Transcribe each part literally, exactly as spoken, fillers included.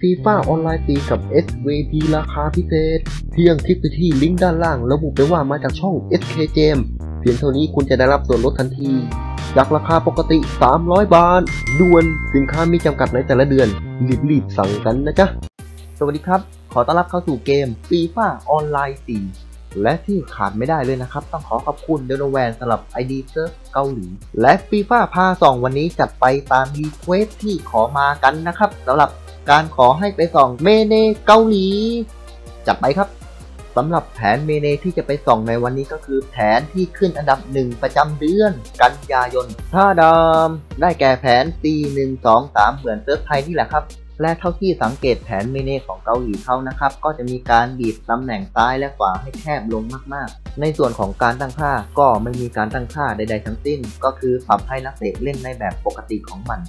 FIFA ออนไลน์ตีกับ เอส วี พี ราคาพิเศษเพียงคลิกไปที่ลิงก์ด้านล่างระบุไปว่ามาจากช่อง เอส เค Game เพียงเท่านี้คุณจะได้รับส่วนลดทันทีจากราคาปกติสามร้อยบาทด่วนสินค้ามีจำกัดในแต่ละเดือนรีบๆสั่งกันนะจ๊ะสวัสดีครับขอต้อนรับเข้าสู่เกม FIFA ออนไลน์สี่และที่ขาดไม่ได้เลยนะครับต้องขอขอบคุณเดโนแวนสำหรับ ไอ ดี เซิร์ฟเกาหลีและ FIFA พาสองวันนี้จัดไปตามรีเควสที่ขอมากันนะครับสำหรับการขอให้ไปส่องเมเนเกาหลีจัดไปครับสำหรับแผนเมเนที่จะไปส่องในวันนี้ก็คือแผนที่ขึ้นอันดับหนึ่งประจำเดือนกันยายนถ้าดามได้แก่แผน ซี หนึ่ง สอง สาม เหมือนเซิร์ฟไทยนี่แหละครับและเท่าที่สังเกตแผนเมเนของเกาหลีเขานะครับก็จะมีการบีบตำแหน่งซ้ายและขวาให้แคบลงมากๆในส่วนของการตั้งค่าก็ไม่มีการตั้งค่าใดๆทั้งสิ้นก็คือปรับให้นักเตะเล่นในแบบปกติของมัน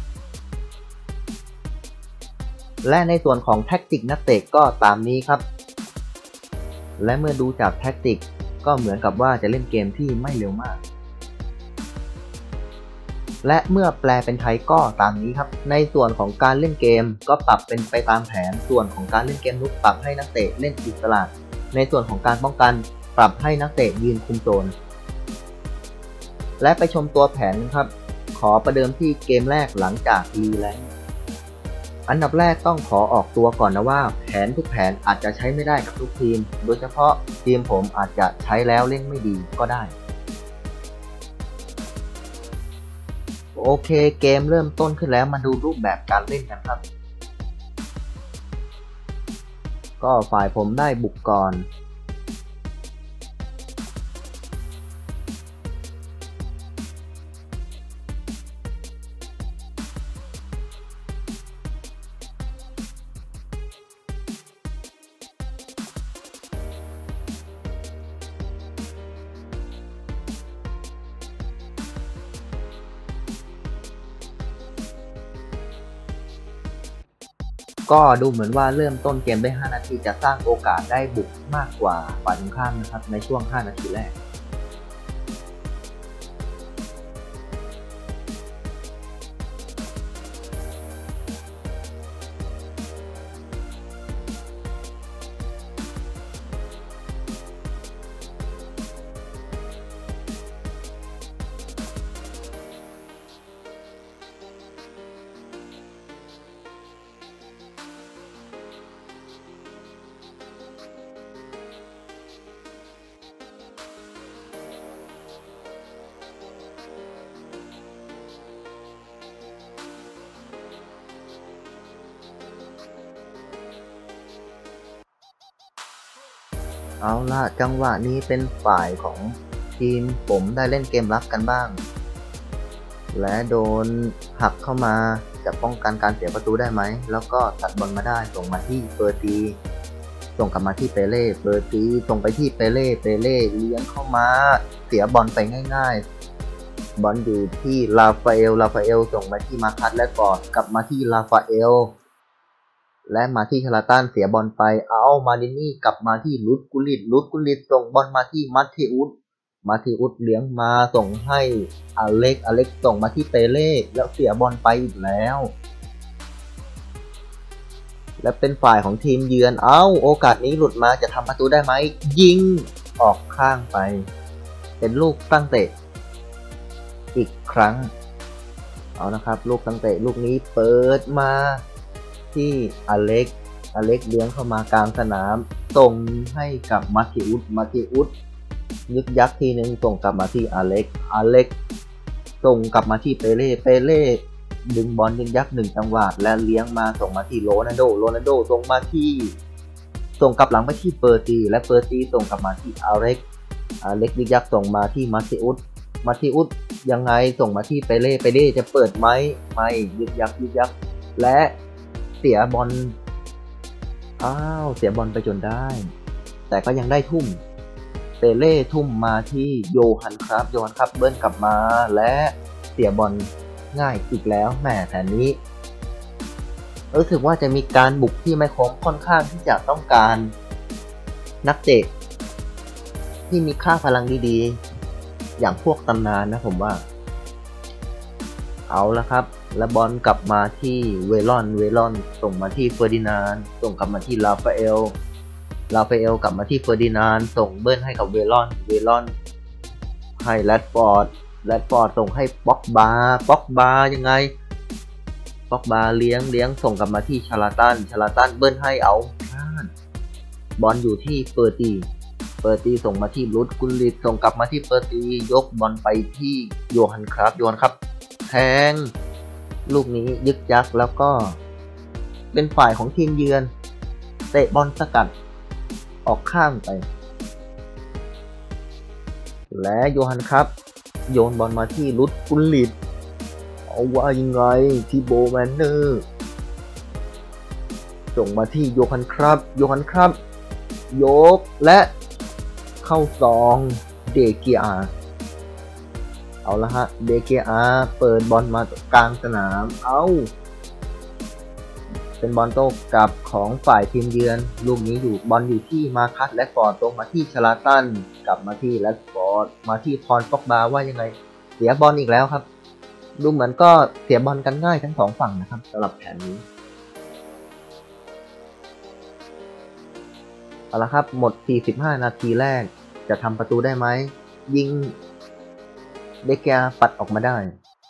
และในส่วนของแท็กติกนักเตะก็ตามนี้ครับและเมื่อดูจากแท็กติกก็เหมือนกับว่าจะเล่นเกมที่ไม่เร็วมากและเมื่อแปลเป็นไทยก็ตามนี้ครับในส่วนของการเล่นเกมก็ปรับเป็นไปตามแผนส่วนของการเล่นเกมลุกปรับให้นักเตะเล่นอิสระในส่วนของการป้องกันปรับให้นักเตะยืนคุมโซนและไปชมตัวแผนครับขอประเดิมที่เกมแรกหลังจากรีแลนด์อันดับแรกต้องขอออกตัวก่อนนะว่าแผนทุกแผนอาจจะใช้ไม่ได้กับทุกทีมโดยเฉพาะทีมผมอาจจะใช้แล้วเล่นไม่ดีก็ได้โอเคเกมเริ่มต้นขึ้นแล้วมาดูรูปแบบการเล่นกันครับก็ฝ่ายผมได้บุกก่อนก็ดูเหมือนว่าเริ่มต้นเกมได้ห้านาทีจะสร้างโอกาสได้บุกมากกว่าฝ่ายตรงข้ามนะครับในช่วงห้านาทีแรกเอาล่ะจังหวะนี้เป็นฝ่ายของทีมผมได้เล่นเกมรับกันบ้างและโดนหักเข้ามาจะป้องกันการเสียประตูได้ไหมแล้วก็ตัดบอลมาได้ส่งมาที่เปอร์ตีส่งกลับมาที่เปเล่เปอร์ตีส่งไปที่เปเล่เปเล่เลี้ยงเข้ามาเสียบอลไปง่ายๆบอลอยู่ที่ลาฟาเอลลาฟาเอลส่งมาที่มาคัสและกอดกลับมาที่ลาฟาเอลและมาที่คาราตันเสียบอลไปเอามาดินี่กลับมาที่ลุดกุลิตลุดกุลิตส่งบอลมาที่มัตเทอุสมัตเทอุสเลี้ยงมาส่งให้อเล็กอเล็กส่งมาที่เปเล่แล้วเสียบอลไปอีกแล้วและเป็นฝ่ายของทีมเยือนเอ้าโอกาสนี้หลุดมาจะทำประตูได้ไหมยิงออกข้างไปเป็นลูกตั้งเตะอีกครั้งเอานะครับลูกตั้งเตะลูกนี้เปิดมาที่อเล็กอเล็กเลี้ยงเข้ามากลางสนามส่งให้กับมาทิอุสมาทิอุสยึกยักทีนึงส่งกลับมาที่อเล็กอเล็กส่งกลับมาที่เปเล่เปเล่ดึงบอลยึกยักหนึ่งจังหวะและเลี้ยงมาส่งมาที่โรนัลโดโรนัลโดส่งมาที่ส่งกลับหลังไปที่เปอร์ตีและเปอร์ตีส่งกลับมาที่อเล็กอเล็กยึกยักส่งมาที่มาทิอุสมาทิอุสยังไงส่งมาที่เปเล่เปเล่จะเปิดไหมไม่ยึกยักยึกยักและเสียบอลอ้าวเสียบอลไปจนได้แต่ก็ยังได้ทุ่มเปเล่ทุ่มมาที่โยฮันครับโยฮันครับเบิ้ลกลับมาและเสียบอลง่ายอีกแล้วแหมแผนนี้รู้สึกว่าจะมีการบุกที่ไม่คมค่อนข้างที่จะต้องการนักเตะที่มีค่าพลังดีๆอย่างพวกตำนานนะผมว่าเอาละครับและบอลกลับมาที่เวลอนเวลอนส่งมาที่เฟอร์ดินานด์ส่งกลับมาที่ลาฟาเอลลาฟาเอลกลับมาที่เฟอร์ดินานด์ส่งเบิ้ลให้กับเวลอนเวลอนให้แรดฟอร์ดแรดฟอร์ดส่งให้ป็อกบาป็อกบายังไงป็อกบาเลี้ยงเลี้ยงส่งกลับมาที่ชาลาตันชาลาตันเบิ้ลให้เอาบอลอยู่ที่เปอร์ตีเปอร์ตีส่งมาที่บรูซกุลลิตส่งกลับมาที่เปอร์ตียกบอลไปที่โยฮันครับโยฮันครับแทงลูกนี้ยึกยักแล้วก็เป็นฝ่ายของทีมเยือนเตะบอลสกัดออกข้างไปและโยฮันครับโยนบอลมาที่บรูซกุลลิตเอาว่ายังไงที่โบแมนเนอร์ส่งมาที่โยฮันครับโยฮันครับยกและเข้าซองเดเกียร์เอาละฮะเดเกียร์เปิดบอลมากลางสนามเอาเป็นบอลโต้กลับของฝ่ายทีมเยือนลูกนี้อยู่บอลอยู่ที่มาคัสแรดฟอร์ดตรงมาที่ชลาตันกลับมาที่แรดฟอร์ดมาที่พรป็อกบาว่ายังไงเสียบอลอีกแล้วครับดูเหมือนก็เสียบอลกันง่ายทั้งสองฝั่งนะครับสำหรับแผนนี้เอาละครับหมดสี่สิบห้านาทีแรกจะทำประตูได้ไหมยิงเดเกียปัดออกมาได้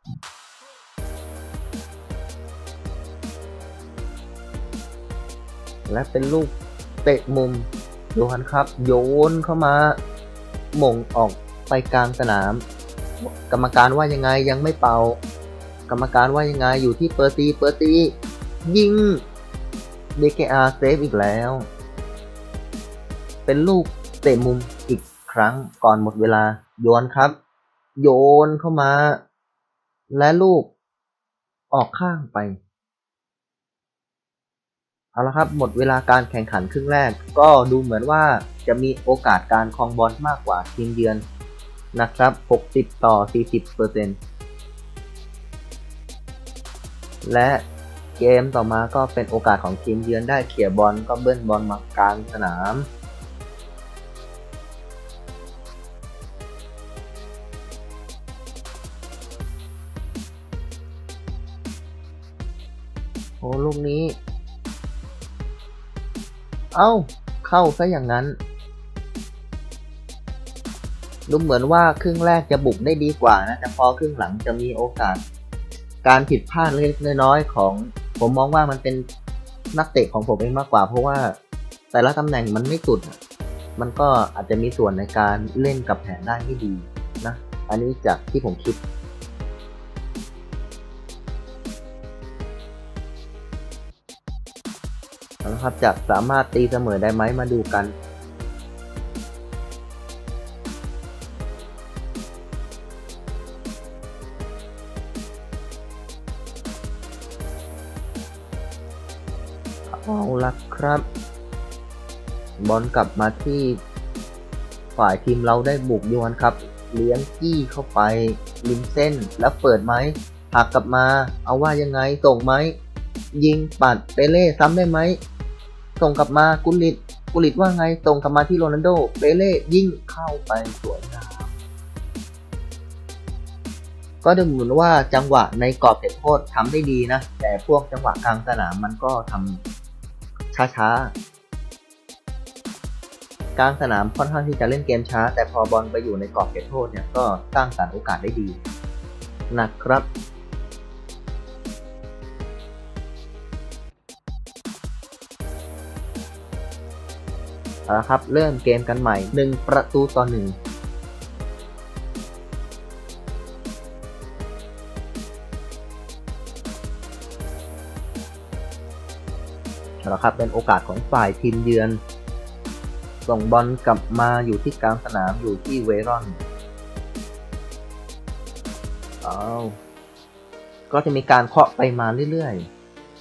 และเป็นลูกเตะมุมโยฮันครับโยนเข้ามาหม่งออกไปกลางสนามกรรมการว่ายังไงยังไม่เป่ากรรมการว่ายังไงอยู่ที่เปอร์ตีเปอร์ตียิงเดเกียเซฟอีกแล้วเป็นลูกเตะมุมอีกครั้งก่อนหมดเวลาโยนครับโยนเข้ามาและลูกออกข้างไปเอาละครับหมดเวลาการแข่งขันครึ่งแรกก็ดูเหมือนว่าจะมีโอกาสการครองบอลมากกว่าทีมเยือนนะครับหกสิบต่อสี่สิบเปอร์เซ็นต์ และเกมต่อมาก็เป็นโอกาสของทีมเยือนได้เขี่ยบอลก็เบิ้ลบอลมากลางสนามโอ้ลูกนี้เอ้าเข้าซะอย่างนั้นดูเหมือนว่าครึ่งแรกจะบุกได้ดีกว่านะแต่พอครึ่งหลังจะมีโอกาสการผิดพลาดเล็กๆน้อยๆของผมมองว่ามันเป็นนักเตะของผมเองมากกว่าเพราะว่าแต่ละตำแหน่งมันไม่สุดมันก็อาจจะมีส่วนในการเล่นกับแผนได้ไม่ดีนะอันนี้จากที่ผมคิดนะครับจะสามารถตีเสมอได้ไหมมาดูกันเอาละครับบอลกลับมาที่ฝ่ายทีมเราได้บุกโยนครับเลี้ยงจี้เข้าไปริมเส้นแล้วเปิดไหมหักกลับมาเอาว่ายังไงส่งไหมยิงปัดเปเล่ซ้ำได้ไหมส่งกลับมากุลิตกุลิตว่าไงส่งกลับมาที่โรนัลโดเปเล่ยิงเข้าไปสวยงามก็ดูเหมือนว่าจังหวะในกรอบเขตโทษทำได้ดีนะแต่พวกจังหวะกลางสนามมันก็ทำช้าๆกลางสนามค่อนข้างที่จะเล่นเกมช้าแต่พอบอลไปอยู่ในกรอบเขตโทษเนี่ยก็สร้างสรรค์โอกาสได้ดีนะครับเอาละครับเริ่มเกมกันใหม่หนึ่งประตูต่อหนึ่งเอาละครับเป็นโอกาสของฝ่ายทีมเยือนส่งบอลกลับมาอยู่ที่กลางสนามอยู่ที่เวรอนเอาก็จะมีการเคาะไปมาเรื่อยๆ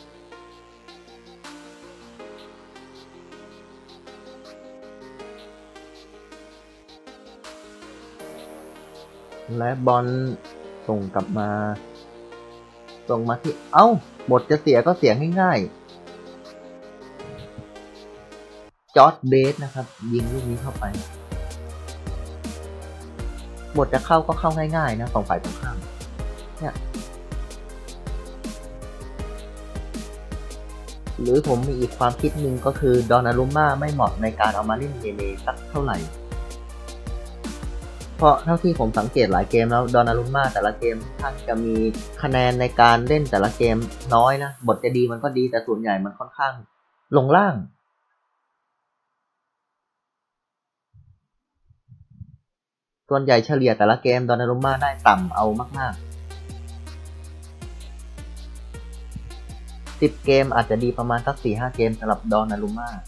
และบอลส่งกลับมาส่งมาที่เอ้าหมดจะเสียก็เสียง่ายๆจอร์จเบสนะครับยิงลูกนี้เข้าไปหมดจะเข้าก็เข้าง่ายๆนะของฝ่ายตรงข้ามเนี่ยหรือผมมีอีกความคิดหนึ่งก็คือดอนนารุม่าไม่เหมาะในการเอามาเล่นเมเลสักเท่าไหร่เพราะเท่าที่ผมสังเกตหลายเกมแล้วดอนนารุม่าแต่ละเกมท่านจะมีคะแนนในการเล่นแต่ละเกมน้อยนะบทจะดีมันก็ดีแต่ส่วนใหญ่มันค่อนข้างลงล่างส่วนใหญ่เฉลี่ยแต่ละเกมดอนนารุม่าได้ต่ำเอามากๆสิบเกมอาจจะดีประมาณสัก สี่ห้า เกมสำหรับดอนนารุม่า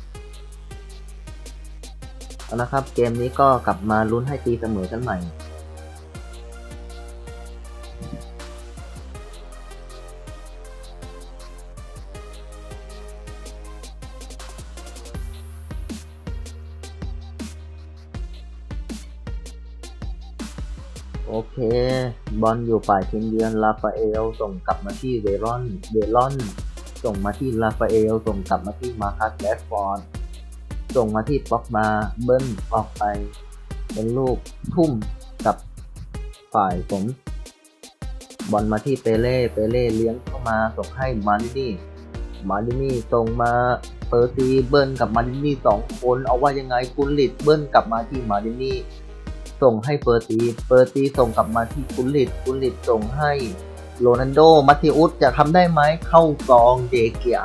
เอาละครับเกมนี้ก็กลับมาลุ้นให้ตีเสมอกันใหม่โอเคบอลอยู่ฝ่ายทีมเยือนลาฟาเอลส่งกลับมาที่เวรอนเวรอนส่งมาที่ลาฟาเอลส่งกลับมาที่มาคัสแรชฟอร์ดส่งมาที่ป๊อกมาเบิ้ลออกไปเป็นลูกทุ่มกับฝ่ายผมบอลมาที่เปเล่เปเล่เลี้ยงเข้ามาส่งให้มาดินี่มาดินี่ส่งมาเปอร์ซีเบิ้ลกับมาดินี่สองคนเอาว่ายังไงกุลิตเบิ้ลกลับมาที่มาดินี่ส่งให้เปอร์ซีเปอร์ซีส่งกลับมาที่กุลิตกุลิตส่งให้โรนัลโดมาติอุสจะทำได้ไหมเข้าซองเดเกีย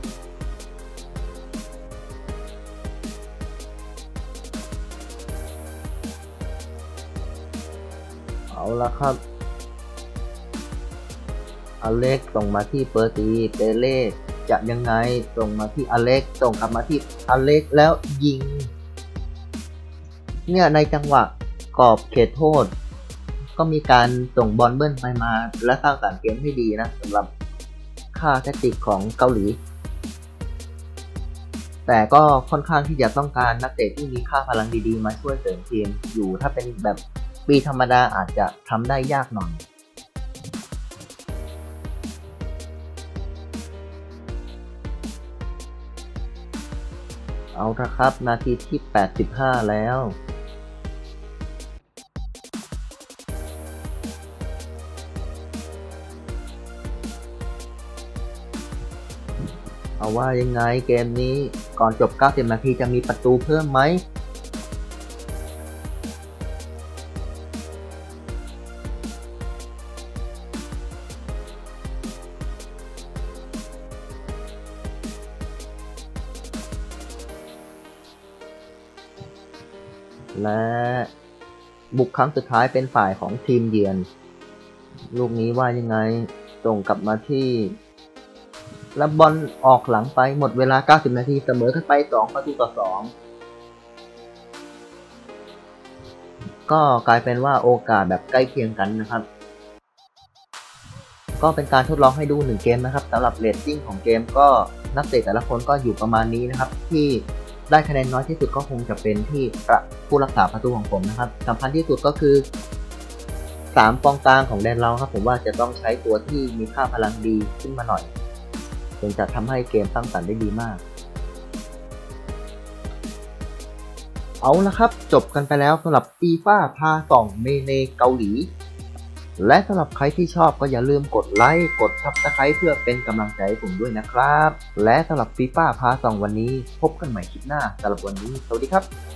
เอาละครับอเล็กส่งมาที่เปอร์ซีเปเล่จะยังไงส่งมาที่อเล็กส่งกลับมาที่อเล็กแล้วยิงเนี่ยในจังหวะกรอบเขตโทษก็มีการส่งบอลเบิ้ลไปมาและสร้างสรรค์เกมให้ดีนะสำหรับค่าแทคติกของเกาหลีแต่ก็ค่อนข้างที่จะต้องการนักเตะที่มีค่าพลังดีๆมาช่วยเสริมทีมอยู่ถ้าเป็นแบบปีธรรมดาอาจจะทำได้ยากหน่อยเอาละครับนาทีที่แปดสิบห้าแล้วเอาว่ายังไงเกมนี้ก่อนจบเก้าสิบนาทีจะมีประตูเพิ่มไหมและบุกครั้งสุดท้ายเป็นฝ่ายของทีมเยือนลูกนี้ว่ายังไงส่งกลับมาที่แล้วบอลออกหลังไปหมดเวลาเก้าสิบนาทีเสมอกันไปสองประตูต่อสองก็กลายเป็นว่าโอกาสแบบใกล้เคียงกันนะครับก็เป็นการทดลองให้ดูหนึ่งเกมนะครับสำหรับเรตติ้งของเกมก็นักเตะแต่ละคนก็อยู่ประมาณนี้นะครับที่ได้คะแนนน้อยที่สุดก็คงจะเป็นที่ผู้รักษาประตูของผมนะครับสำคัญที่สุดก็คือสามกองกลางของแดนเราครับผมว่าจะต้องใช้ตัวที่มีค่าพลังดีขึ้นมาหน่อยถึงจะทำให้เกมสร้างสรรค์ได้ดีมากเอาละครับจบกันไปแล้วสำหรับฟีฟ่าพาส่องเมเนเกาหลีและสำหรับใครที่ชอบก็อย่าลืมกดไลค์กดซับสไครป์เพื่อเป็นกำลังใจให้ผมด้วยนะครับและสำหรับฟีฟ่าพาส่องวันนี้พบกันใหม่คลิปหน้าสำหรับวันนี้สวัสดีครับ